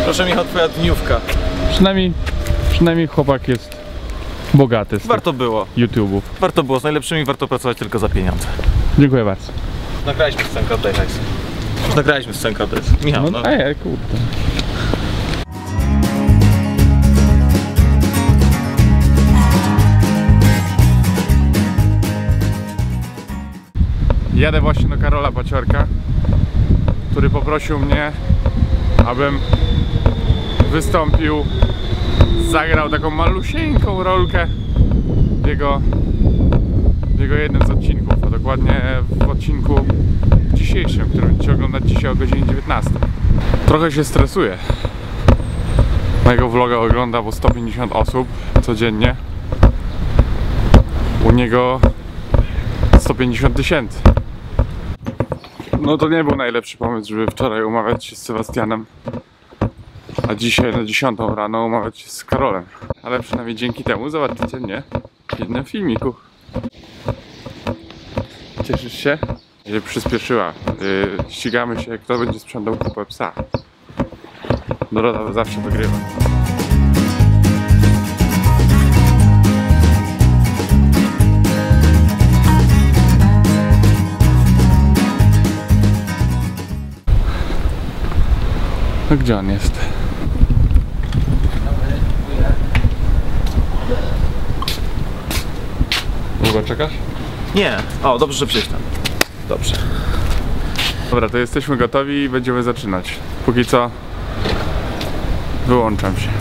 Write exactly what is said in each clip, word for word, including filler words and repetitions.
Proszę Michał, twoja dniówka. Przynajmniej, przynajmniej chłopak jest bogaty z Warto było. YouTube'ów. Warto było, z najlepszymi warto pracować tylko za pieniądze. Dziękuję bardzo. Nagraliśmy scenkę, oddaj hajs. Już nagraliśmy scenkę, oddaj. Michał, No, no. ej, kurde. Jadę właśnie do Karola Paciorka, który poprosił mnie, abym wystąpił, zagrał taką malusieńką rolkę w jego, w jego jednym z odcinków, a dokładnie w odcinku dzisiejszym, który będziecie oglądać dzisiaj o godzinie dziewiętnastej. Trochę się stresuję. Mojego vloga ogląda po sto pięćdziesiąt osób codziennie. U niego sto pięćdziesiąt tysięcy. No to nie był najlepszy pomysł, żeby wczoraj umawiać się z Sebastianem, a dzisiaj na dziesiątą rano umawiać się z Karolem. Ale przynajmniej dzięki temu zobaczycie mnie w jednym filmiku. Cieszysz się? Się przyspieszyła. Yy, ścigamy się, kto będzie sprzątał kupę psa. Dorota zawsze wygrywa. No gdzie on jest? Długo czekasz? Nie. O, dobrze, że przyjść tam. Dobrze. Dobra, to jesteśmy gotowi i będziemy zaczynać. Póki co wyłączam się.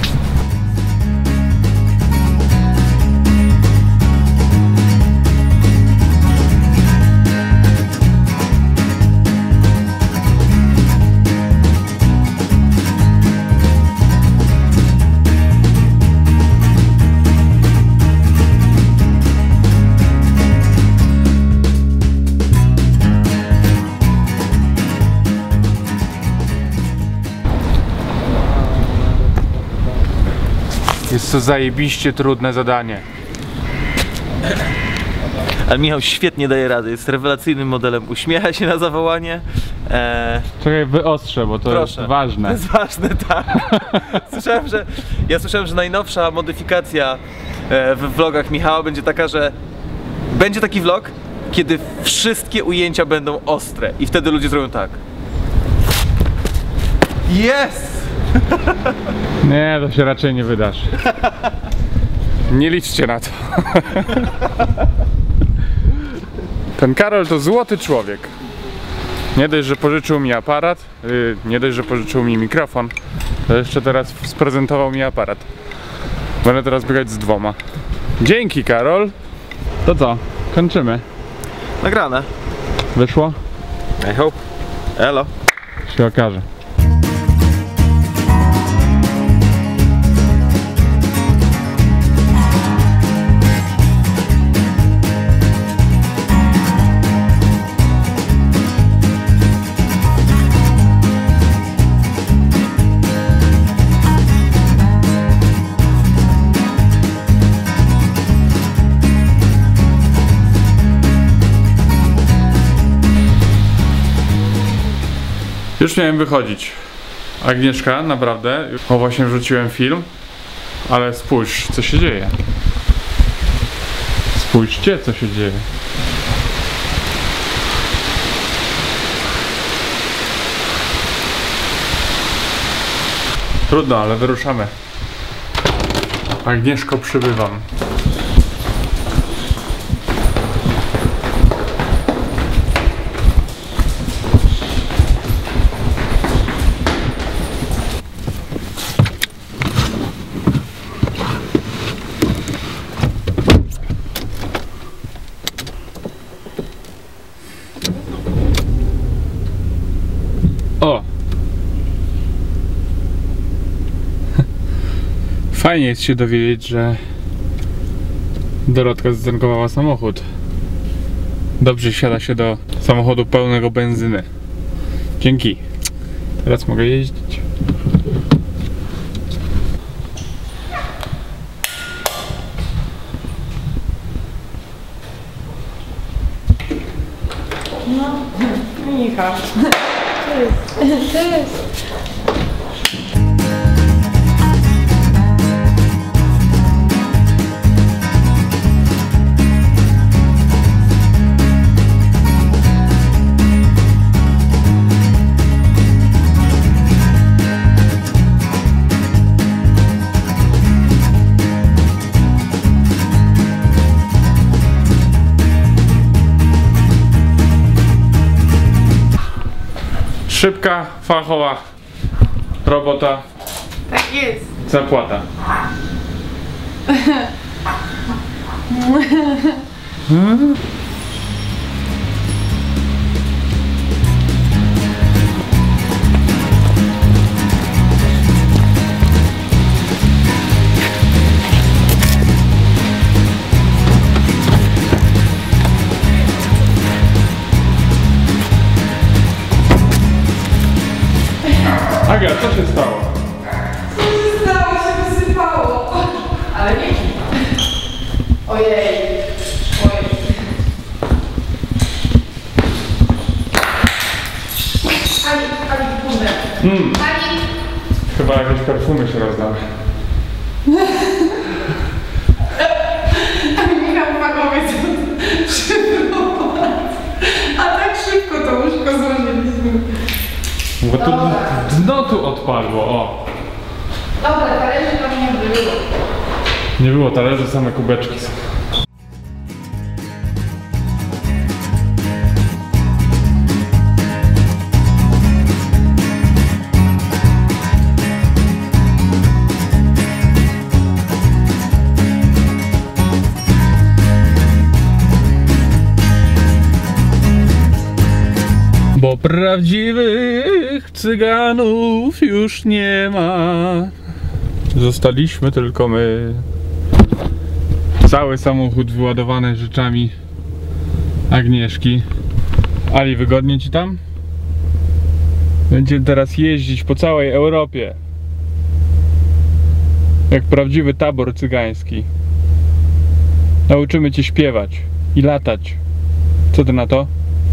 Jest to zajebiście trudne zadanie. Ale Michał świetnie daje rady, jest rewelacyjnym modelem, uśmiecha się na zawołanie. Eee... Czekaj, wyostrzę, bo to Proszę. jest ważne. To jest ważne, tak. Słyszałem, że, ja słyszałem, że najnowsza modyfikacja w vlogach Michała będzie taka, że będzie taki vlog, kiedy wszystkie ujęcia będą ostre i wtedy ludzie zrobią tak. Jest! Nie, to się raczej nie wydarzy. Nie liczcie na to. Ten Karol to złoty człowiek. Nie dość, że pożyczył mi aparat, yy, nie dość, że pożyczył mi mikrofon, to jeszcze teraz sprezentował mi aparat. Będę teraz biegać z dwoma. Dzięki, Karol. To co? Kończymy. Nagrane. Wyszło? I hope. Elo. Się okaże. Już miałem wychodzić. Agnieszka, naprawdę. O, właśnie wrzuciłem film. Ale spójrz, co się dzieje. Spójrzcie, co się dzieje. Trudno, ale wyruszamy. Agnieszko, przybywam. O! Fajnie jest się dowiedzieć, że Dorotka zatankowała samochód. Dobrze siada się do samochodu pełnego benzyny. Dzięki. Teraz mogę jeździć. No, Michał. Cześć. Cześć. Szybka, fachowa robota. Tak jest. Zapłata. Aga, co się stało? Co się stało? Się wysypało. Ale nie. Ojej. Ojej. Ali, Ali, kurde. Mm. Ali. Chyba jakieś perfumy się rozdały. Michał Fakowiec. A tak szybko to łóżko złożyliśmy. Bo tu dno tu odpadło, o. Dobra, talerzy tam nie było. Nie było talerzy, same kubeczki są. Bo prawdziwych cyganów już nie ma. Zostaliśmy tylko my. Cały samochód wyładowany rzeczami Agnieszki. Ali, wygodnie ci tam? Będziemy teraz jeździć po całej Europie. Jak prawdziwy tabor cygański. Nauczymy cię śpiewać i latać. Co ty na to?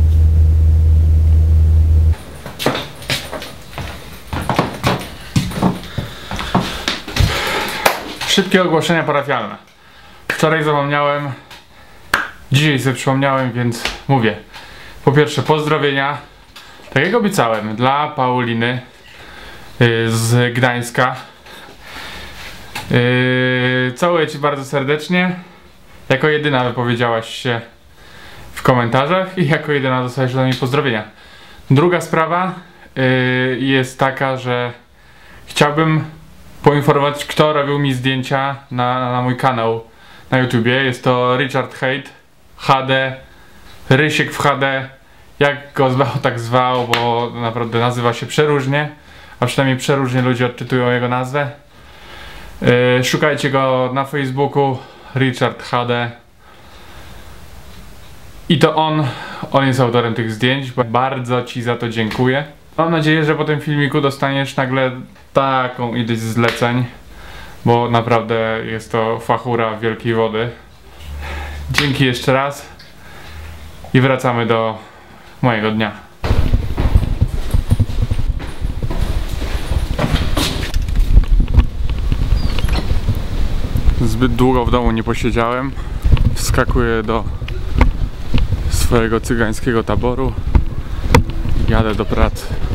Szybkie ogłoszenia parafialne. Wczoraj zapomniałem, dzisiaj sobie przypomniałem, więc mówię. Po pierwsze, pozdrowienia, tak jak obiecałem, dla Pauliny yy, z Gdańska. Yy, całuję ci bardzo serdecznie. Jako jedyna wypowiedziałaś się w komentarzach i jako jedyna dostałeś ode mnie pozdrowienia. Druga sprawa yy, jest taka, że chciałbym poinformować, kto robił mi zdjęcia na, na mój kanał na YouTubie. Jest to Richard Hate H D, Rysiek w H D, jak go zwał, tak zwał, bo naprawdę nazywa się przeróżnie, a przynajmniej przeróżnie ludzie odczytują jego nazwę. Yy, szukajcie go na Facebooku, Richard H D. I to on, on jest autorem tych zdjęć, bardzo ci za to dziękuję. Mam nadzieję, że po tym filmiku dostaniesz nagle taką ilość zleceń, bo naprawdę jest to fachura wielkiej wody. Dzięki jeszcze raz i wracamy do mojego dnia. Zbyt długo w domu nie posiedziałem. Wskakuję do swojego cygańskiego taboru. Jadę do pracy.